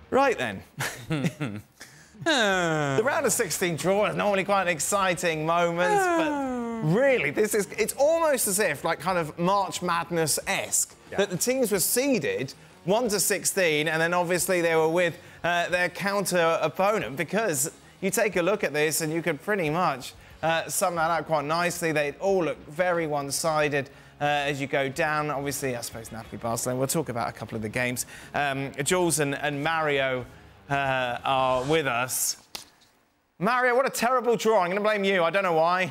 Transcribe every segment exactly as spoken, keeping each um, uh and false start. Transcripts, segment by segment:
Right then. The round of sixteen draw is normally quite an exciting moment, but really, this is, it's almost as if, like, kind of March Madness-esque, yeah. that the teams were seeded one to sixteen, and then obviously they were with uh, their counter-opponent, because you take a look at this and you could pretty much uh, sum that out quite nicely. They all look very one-sided uh, as you go down. Obviously, I suppose Napoli-Barcelona, we'll talk about a couple of the games. Um, Jules and, and Mario uh, are with us. Mario, what a terrible draw. I'm going to blame you. I don't know why.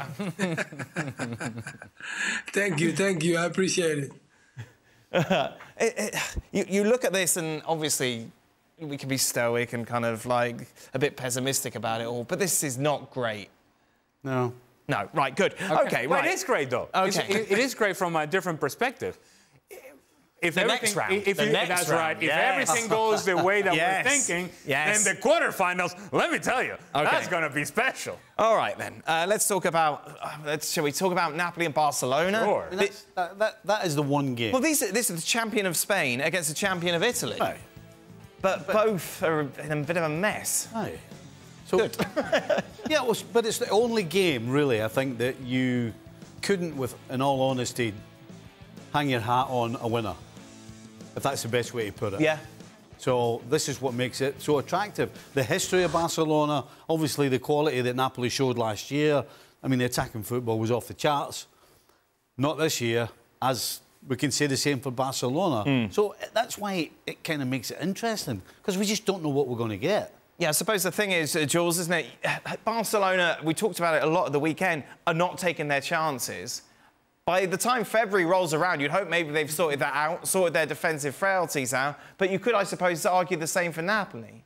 Thank you, thank you. I appreciate it. Uh, it, it you, you look at this and obviously we can be stoic and kind of like a bit pessimistic about it all, but this is not great. No. No, right, good. Okay, okay well, right. It is great, though. Okay. It, it is great from a different perspective. If the everything, next round. If the you, next that's round. right. Yes. If everything goes the way that yes. we're thinking, yes. then the quarterfinals, let me tell you, okay. that's going to be special. All right, then. Uh, let's talk about, uh, let's, shall we talk about Napoli and Barcelona? Sure. The, that, that, that is the one game. Well, these, this is the champion of Spain against the champion of Italy. Right. But, but both are in a bit of a mess. Aye. So, good. yeah, well, but it's the only game, really, I think, that you couldn't, with, in all honesty, hang your hat on a winner. If that's the best way to put it. Yeah. So this is what makes it so attractive. The history of Barcelona, obviously the quality that Napoli showed last year. I mean, the attacking football was off the charts. Not this year, as we can say the same for Barcelona. Mm. So that's why it kind of makes it interesting, because we just don't know what we're going to get. Yeah, I suppose the thing is, uh, Jules, isn't it? Barcelona, we talked about it a lot at the weekend, are not taking their chances. By the time February rolls around, you'd hope maybe they've sorted that out, sorted their defensive frailties out. But you could, I suppose, argue the same for Napoli.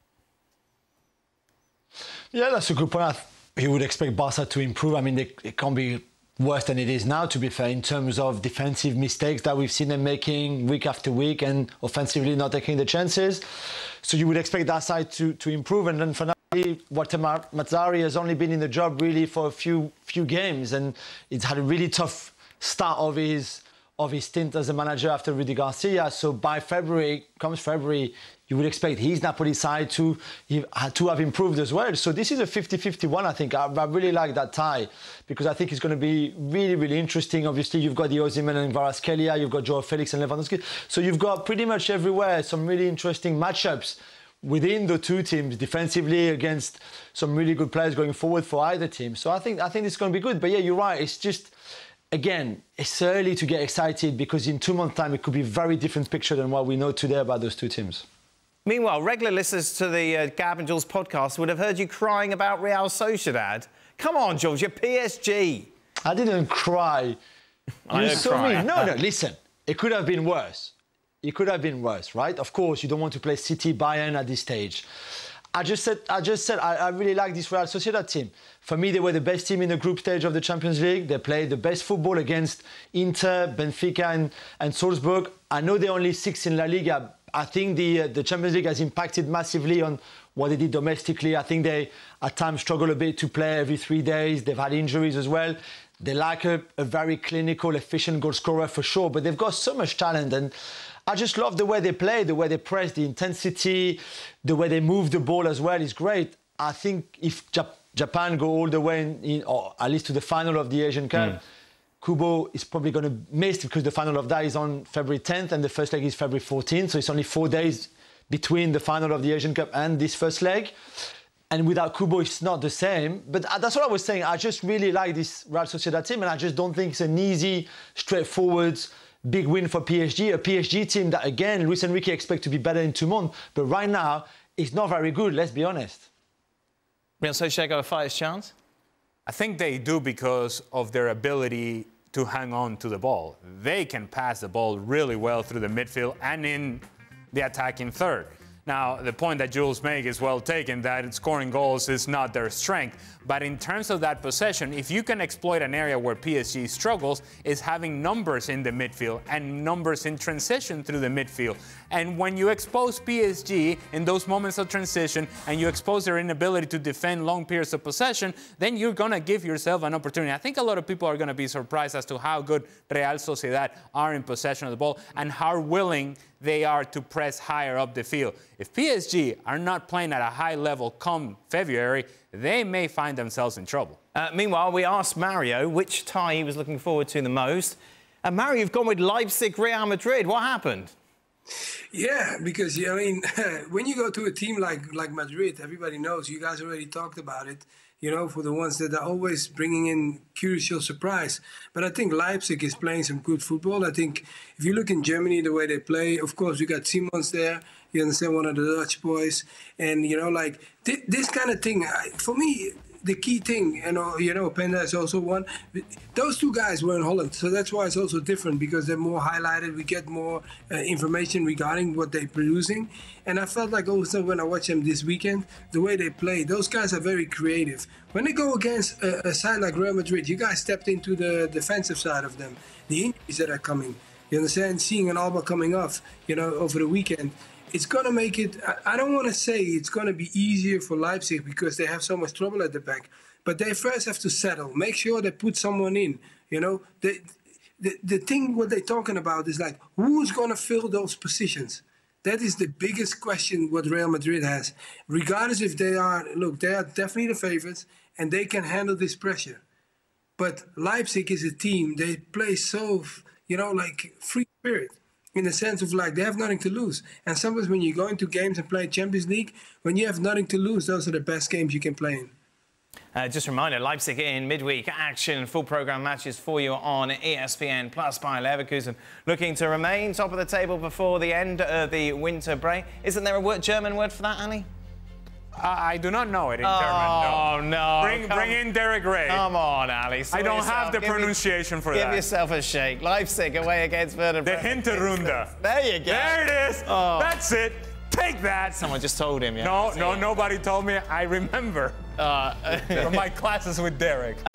Yeah, that's a good point. You would expect Barca to improve. I mean, they, it can't be worse than it is now, to be fair, in terms of defensive mistakes that we've seen them making week after week and offensively not taking the chances. So you would expect that side to, to improve. And then for Napoli, Walter Mazzarri has only been in the job really for a few few games, and it's had a really tough start of his of his stint as a manager after Rudy Garcia. So by February, comes February, you would expect his Napoli side to, to have improved as well. So this is a fifty fifty one, I think. I, I really like that tie, because I think it's going to be really, really interesting. Obviously, you've got the Osimhen and Kvaratskhelia, you've got Joao Felix and Lewandowski. So you've got pretty much everywhere some really interesting matchups within the two teams, defensively against some really good players going forward for either team. So I think, I think it's going to be good. But yeah, you're right. It's just... Again, it's early to get excited, because in two months' time, it could be a very different picture than what we know today about those two teams. Meanwhile, regular listeners to the uh, Gab and Jules podcast would have heard you crying about Real Sociedad. Come on, Jules, you're P S G. I didn't cry. I you didn't saw cry. me. No, no, listen. It could have been worse. It could have been worse, right? Of course, you don't want to play City, Bayern at this stage. I just said, I just said, I, I really like this Real Sociedad team. For me, they were the best team in the group stage of the Champions League. They played the best football against Inter, Benfica, and, and Salzburg. I know they're only sixth in La Liga. I think the uh, the Champions League has impacted massively on what they did domestically. I think they at times struggle a bit to play every three days. They've had injuries as well. They lack a, a very clinical, efficient goal scorer for sure, but they've got so much talent. And I just love the way they play, the way they press, the intensity, the way they move the ball as well is great. I think if Jap Japan go all the way, in, in, or at least to the final of the Asian Cup, mm. Kubo is probably going to miss, because the final of that is on February tenth and the first leg is February fourteenth. So it's only four days between the final of the Asian Cup and this first leg. And without Kubo, it's not the same. But that's what I was saying. I just really like this Real Sociedad team, and I just don't think it's an easy, straightforward, big win for P S G. A P S G team that, again, Luis Enrique expect to be better in two months. But right now, it's not very good, let's be honest. Real Sociedad got a fighter's chance? I think they do, because of their ability to hang on to the ball. They can pass the ball really well through the midfield and in the attacking third. Now, the point that Jules makes is well taken, that scoring goals is not their strength. But in terms of that possession, if you can exploit an area where P S G struggles, is having numbers in the midfield and numbers in transition through the midfield. And when you expose P S G in those moments of transition and you expose their inability to defend long periods of possession, then you're going to give yourself an opportunity. I think a lot of people are going to be surprised as to how good Real Sociedad are in possession of the ball and how willing they are to press higher up the field. If P S G are not playing at a high level come February, they may find themselves in trouble. Uh, meanwhile, we asked Mario which tie he was looking forward to the most. And Mario, you've gone with Leipzig, Real Madrid. What happened? Yeah, because, I mean, when you go to a team like, like Madrid, everybody knows, you guys already talked about it, you know, for the ones that are always bringing in crucial surprise. But I think Leipzig is playing some good football. I think if you look in Germany, the way they play, of course, you got Simons there, you understand, one of the Dutch boys. And, you know, like, th this kind of thing, I, for me, the key thing, you know, you know, Penda is also one. Those two guys were in Holland, so that's why it's also different, because they're more highlighted. We get more uh, information regarding what they're producing. And I felt like also when I watched them this weekend, the way they play, those guys are very creative. When they go against a, a side like Real Madrid, you guys stepped into the defensive side of them. The injuries that are coming, you understand, seeing an Alba coming off, you know, over the weekend. It's going to make it, I don't want to say it's going to be easier for Leipzig because they have so much trouble at the back. But they first have to settle. Make sure they put someone in. You know, they, the, the thing what they're talking about is like, who's going to fill those positions? That is the biggest question what Real Madrid has. Regardless if they are, look, they are definitely the favorites and they can handle this pressure. But Leipzig is a team, they play so, you know, like free spirit. In the sense of like, they have nothing to lose. And sometimes when you go into games and play Champions League, when you have nothing to lose, those are the best games you can play in. Uh, just a reminder, Leipzig in midweek action, full programme matches for you on E S P N Plus by Leverkusen. Looking to remain top of the table before the end of the winter break. Isn't there a word, German word for that, Ali? Uh, I do not know it in oh, German, no. no. Bring, bring in Derek Ray. Come on, Ali. I don't have the give pronunciation me, for give that. Give yourself a shake. Leipzig away against Werder The Bremen. Hinterrunde. There you go. There it is. Oh. That's it. Take that. Someone just told him, yeah. No, no, nobody told me. I remember Uh, from my classes with Derek.